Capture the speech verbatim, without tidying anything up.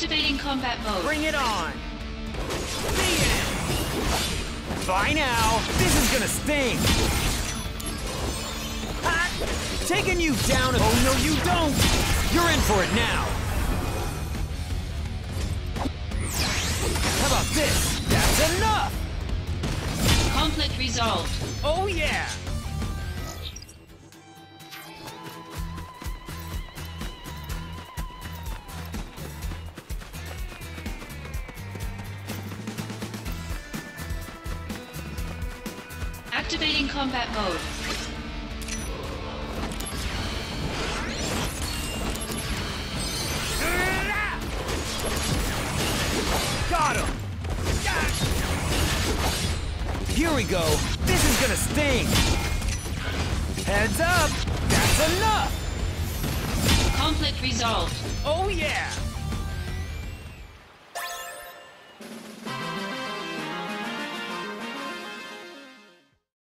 Activating combat mode. Bring it on! See it! Bye now! This is gonna sting! Ha! Taking you down! Oh no you don't! You're in for it now! How about this? That's enough! Conflict resolved. Oh yeah! Activating combat mode. Got him! Here we go! This is gonna sting! Heads up! That's enough! Conflict resolved. Oh yeah!